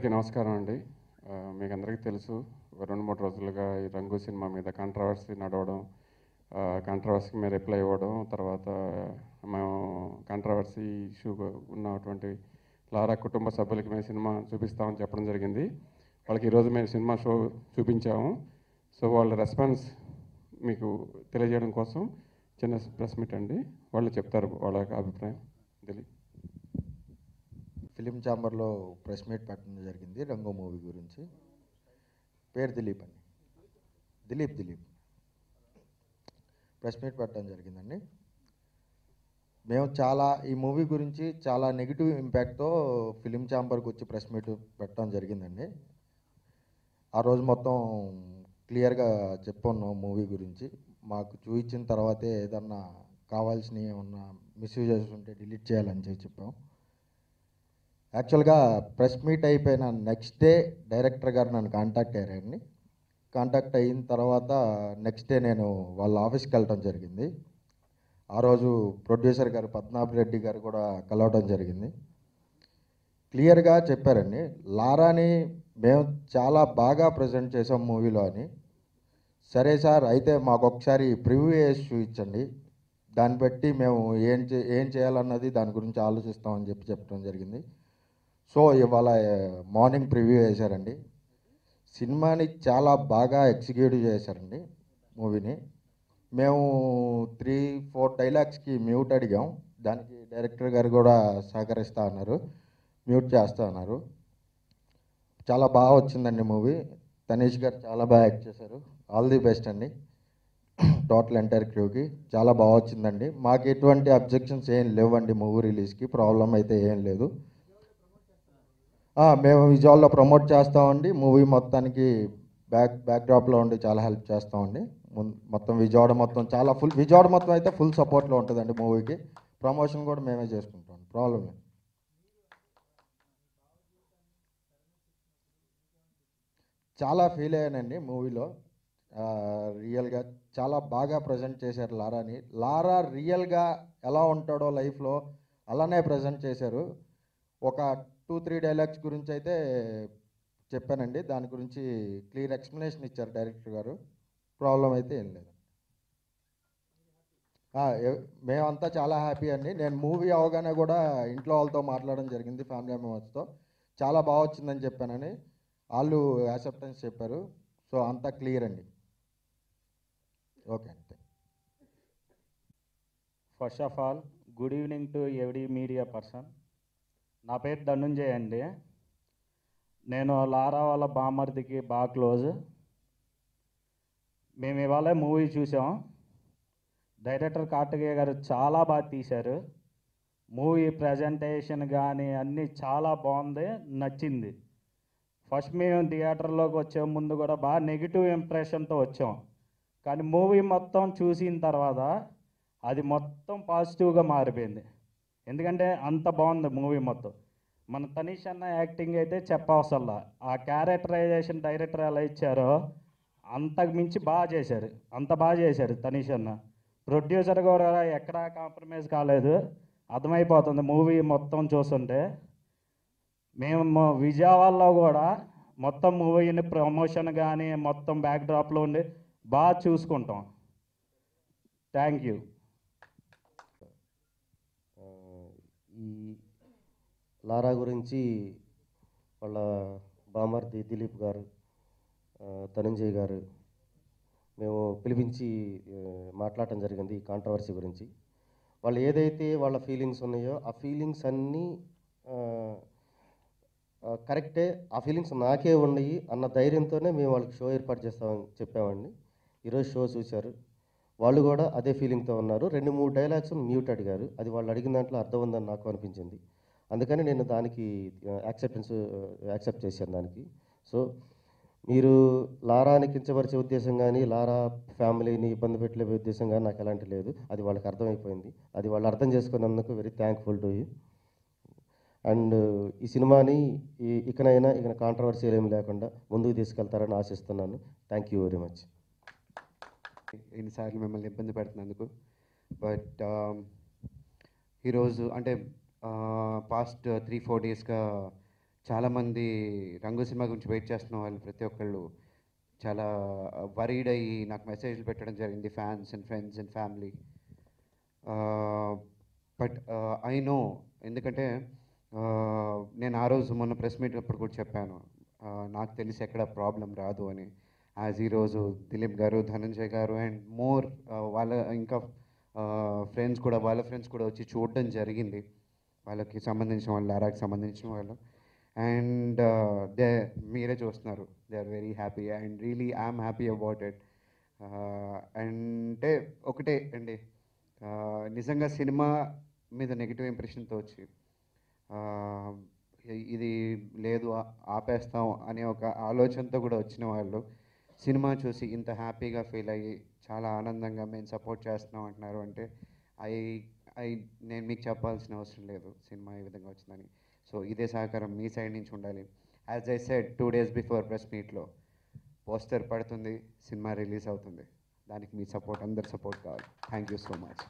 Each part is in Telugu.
అందరికీ నమస్కారం అండి. మీకు అందరికీ తెలుసు 2-3 రోజులుగా ఈ 'రంగు' సినిమా మీద కాంట్రవర్సీ నడవడం, కాంట్రవర్సీకి మేము రిప్లై ఇవ్వడం, తర్వాత మేము కాంట్రవర్సీ ఇష్యూ ఉన్నటువంటి లారా కుటుంబ సభ్యులకి మేము సినిమా చూపిస్తామని చెప్పడం జరిగింది. వాళ్ళకి ఈరోజు మేము సినిమా షో చూపించాము. సో వాళ్ళ రెస్పాన్స్ మీకు తెలియజేయడం కోసం చిన్న ప్రెస్ మీట్ అండి. వాళ్ళు చెప్తారు వాళ్ళ యొక్క అభిప్రాయం. దిలీప్. ఫిలిం ఛాంబర్లో ప్రెస్ మీట్ పెట్టడం జరిగింది రంగో మూవీ గురించి. పేరు దిలీప్ అండి, దిలీప్ ప్రెస్ మీట్ పెట్టడం జరిగిందండి. మేము ఈ మూవీ గురించి చాలా నెగిటివ్ ఇంపాక్ట్తో ఫిలిం ఛాంబర్కి వచ్చి ప్రెస్ మీట్ పెట్టడం జరిగిందండి. ఆ రోజు మొత్తం క్లియర్గా చెప్పున్నాం మూవీ గురించి. మాకు చూపించిన తర్వాతే ఏదన్నా కావాల్సినవి ఏమన్నా మిస్యూజెస్ ఉంటే డిలీట్ చేయాలని చెప్పాం. యాక్చువల్గా ప్రెస్ మీట్ అయిపోయిన నెక్స్ట్ డే డైరెక్టర్ గారు నన్ను కాంటాక్ట్ అయ్యారండి. కాంటాక్ట్ అయిన తర్వాత నెక్స్ట్ డే నేను వాళ్ళ ఆఫీస్కి వెళ్ళటం జరిగింది. ఆ రోజు ప్రొడ్యూసర్ గారు పద్మనాభ రెడ్డి గారు కూడా కలవడం జరిగింది. క్లియర్గా చెప్పారండి, లారాని మేము చాలా బాగా ప్రజెంట్ చేసాం మూవీలో అని. సరే సార్, అయితే మాకు ఒకసారి ప్రివ్యూ వేసి చూపించండి, దాన్ని బట్టి మేము ఏం చేయాలన్నది దాని గురించి ఆలోచిస్తామని చెప్పడం జరిగింది. సో ఇవాళ మార్నింగ్ ప్రివ్యూ వేశారండి. సినిమాని చాలా బాగా ఎగ్జిక్యూట్ చేశారండి మూవీని. మేము 3-4 డైలాగ్స్కి మ్యూట్ అడిగాం. దానికి డైరెక్టర్ గారు కూడా సహకరిస్తా అన్నారు, మ్యూట్ చేస్తా అన్నారు. చాలా బాగా వచ్చిందండి మూవీ. తనీష్ గారు చాలా బాగా యాక్ట్ చేశారు. ఆల్ ది బెస్ట్ అండి టోటల్ ఎంటైర్ క్రూకి. చాలా బాగా వచ్చిందండి. మాకు ఎటువంటి అబ్జెక్షన్స్ ఏం లేవండి మూవీ రిలీజ్కి. ప్రాబ్లం అయితే ఏం లేదు. మేము విజువల్లో ప్రమోట్ చేస్తామండి. మూవీ మొత్తానికి బ్యాక్డ్రాప్లో ఉండి చాలా హెల్ప్ చేస్తామండి. మొత్తం విజయవాడ మొత్తం విజయవాడ మొత్తం అయితే ఫుల్ సపోర్ట్లో ఉంటుందండి మూవీకి. ప్రమోషన్ కూడా మేమే చేసుకుంటాం, ప్రాబ్లం లేదు. చాలా ఫీల్ అయ్యానండి మూవీలో. రియల్గా చాలా బాగా ప్రజెంట్ చేశారు లారాని. లారా రియల్గా ఎలా ఉంటాడో లైఫ్లో అలానే ప్రజెంట్ చేశారు. ఒక 2-3 డైలాగ్స్ గురించి అయితే చెప్పానండి. దాని గురించి క్లియర్ ఎక్స్ప్లెనేషన్ ఇచ్చారు డైరెక్టర్ గారు. ప్రాబ్లం అయితే ఏం లేదు. మేమంతా చాలా హ్యాపీ అండి. నేను మూవీ అవగానే కూడా ఇంట్లో వాళ్ళతో మాట్లాడడం జరిగింది, ఫ్యామిలీ మెంబర్స్తో. చాలా బాగా వచ్చిందని చెప్పానని వాళ్ళు యాక్సెప్టెన్స్ చెప్పారు. సో అంతా క్లియర్ అండి. ఓకే అంతే. First of all, good evening to every media person. నా పేరు ధనుంజయ్ అండి. నేను లారా వాళ్ళ బామర్దికి బాగా క్లోజ్. మేము ఇవాళ మూవీ చూసాం. డైరెక్టర్ కార్తికేయ గారు చాలా బాగా తీశారు. మూవీ ప్రజెంటేషన్ కానీ అన్నీ చాలా బాగుంది, నచ్చింది. ఫస్ట్ మేము థియేటర్లోకి వచ్చే ముందు కూడా బాగా నెగిటివ్ ఇంప్రెషన్తో వచ్చాం. కానీ మూవీ మొత్తం చూసిన తర్వాత అది మొత్తం పాజిటివ్గా మారిపోయింది. ఎందుకంటే అంత బాగుంది మూవీ మొత్తం. మన తనీష్ అన్న యాక్టింగ్ అయితే చెప్పవసల్లా. ఆ క్యారెక్టరైజేషన్ డైరెక్టర్ ఎలా ఇచ్చారో అంతకు మించి బాగా చేశారు. అంత బాగా చేశారు తనీష్ అన్న. ప్రొడ్యూసర్ కూడా ఎక్కడా కాంప్రమైజ్ కాలేదు, అర్థమైపోతుంది మూవీ మొత్తం చూస్తుంటే. మేము విజయవాడలో కూడా మొత్తం మూవీని ప్రమోషన్ కానీ మొత్తం బ్యాక్డ్రాప్లో ఉండి బాగా చూసుకుంటాం. Thank you. ఈ లారా గురించి వాళ్ళ బామర్ది దిలీప్ గారు, ధనంజయ్ గారు మేము పిలిపించి మాట్లాడటం జరిగింది ఈ కాంట్రవర్సీ గురించి. వాళ్ళు ఏదైతే వాళ్ళ ఫీలింగ్స్ ఉన్నాయో ఆ ఫీలింగ్స్ అన్నీ కరెక్టే, ఆ ఫీలింగ్స్ నాకే ఉన్నాయి అన్న ధైర్యంతోనే మేము వాళ్ళకి షో ఏర్పాటు చేస్తామని చెప్పామండి. ఈరోజు షో చూశారు, వాళ్ళు కూడా అదే ఫీలింగ్తో ఉన్నారు. 2-3 డైలాగ్స్ మ్యూట్ అడిగారు. అది వాళ్ళు అడిగిన దాంట్లో అర్థం ఉందని నాకు అనిపించింది. అందుకని నేను దానికి యాక్సెప్ట్ చేశాను దానికి. సో మీరు లారాని కించపరిచే ఉద్దేశం కానీ లారా ఫ్యామిలీని ఇబ్బంది పెట్టలే ఉద్దేశం కానీ నాకు ఎలాంటి లేదు. అది వాళ్ళకి అర్థమైపోయింది. అది వాళ్ళు అర్థం చేసుకున్నందుకు very thankful to you. And ఈ సినిమాని ఇకనైనా కాంట్రవర్సీలు ఏమి లేకుండా ముందుకు తీసుకెళ్తారని ఆశిస్తున్నాను. Thank you very much. ఎన్నిసార్లు మిమ్మల్ని ఇబ్బంది పెడుతున్నందుకు. బట్ ఈరోజు అంటే పాస్ట్ 3-4 డేస్గా చాలామంది రంగు సినిమా గురించి వెయిట్ చేస్తున్న వాళ్ళు ప్రతి ఒక్కళ్ళు చాలా వరీడ్ అయ్యి నాకు మెసేజ్లు పెట్టడం జరిగింది, fans and friends and family. But I know, ఎందుకంటే నేను ఆ రోజు మొన్న ప్రెస్ మీట్ అప్పుడు కూడా చెప్పాను, నాకు తెలిసి ఎక్కడ ప్రాబ్లం రాదు అని. యాజ్ ఈరోజు దిలీప్ గారు, ధనంజయ్ గారు అండ్ మోర్ వాళ్ళ ఇంకా ఫ్రెండ్స్ కూడా, వాళ్ళ ఫ్రెండ్స్ కూడా వచ్చి చూడడం జరిగింది, వాళ్ళకి సంబంధించిన వాళ్ళు, లారాకి సంబంధించిన వాళ్ళు. అండ్ మీరే చూస్తున్నారు, they are very happy and really I'm happy about it. అంటే ఒకటే అండి, నిజంగా సినిమా మీద నెగిటివ్ ఇంప్రెషన్తో వచ్చి ఇది లేదు ఆపేస్తాం అనే ఒక ఆలోచనతో కూడా వచ్చిన వాళ్ళు సినిమా చూసి ఇంత హ్యాపీగా ఫీల్ అయ్యి చాలా ఆనందంగా మేము సపోర్ట్ చేస్తున్నాం అంటున్నారు అంటే నేను మీకు చెప్పాల్సిన అవసరం లేదు సినిమా ఈ విధంగా వచ్చిందని. సో ఇదే సహకారం మీ సైడ్ నుంచి ఉండాలి. As I said 2 days before press మీట్లో పోస్టర్ పడుతుంది, సినిమా రిలీజ్ అవుతుంది. దానికి మీ సపోర్ట్, అందరి సపోర్ట్ కావాలి. Thank you so much.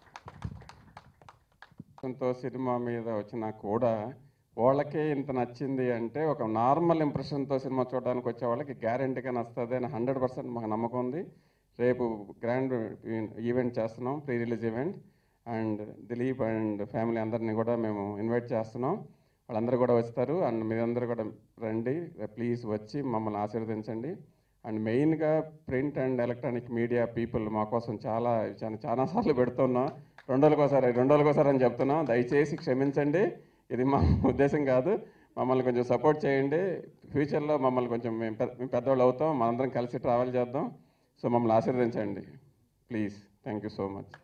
Cinema మీద వచ్చినా కూడా వాళ్ళకే ఇంత నచ్చింది అంటే ఒక నార్మల్ ఇంప్రెషన్తో సినిమా చూడడానికి వచ్చే వాళ్ళకి గ్యారెంటీగా నచ్చుతుంది అని 100% మాకు నమ్మకం ఉంది. రేపు గ్రాండ్ ఈవెంట్ చేస్తున్నాం, pre release event. And Dileep and family అందరినీ కూడా మేము ఇన్వైట్ చేస్తున్నాం. వాళ్ళందరూ కూడా వస్తారు. అండ్ మీరందరూ కూడా రండి, ప్లీజ్ వచ్చి మమ్మల్ని ఆశీర్వదించండి. అండ్ మెయిన్గా print and electronic media people మా కోసం చాలాసార్లు పెడుతున్నాం, 2 రోజులకోసారి అని చెప్తున్నాం. దయచేసి క్షమించండి, ఇది మా ఉద్దేశం కాదు. మమ్మల్ని కొంచెం సపోర్ట్ చేయండి. ఫ్యూచర్లో మమ్మల్ని కొంచెం మేము పెద్దవాళ్ళు అవుతాం, మనందరం కలిసి ట్రావెల్ చేద్దాం. సో మమ్మల్ని ఆశీర్వదించండి please. Thank you so much.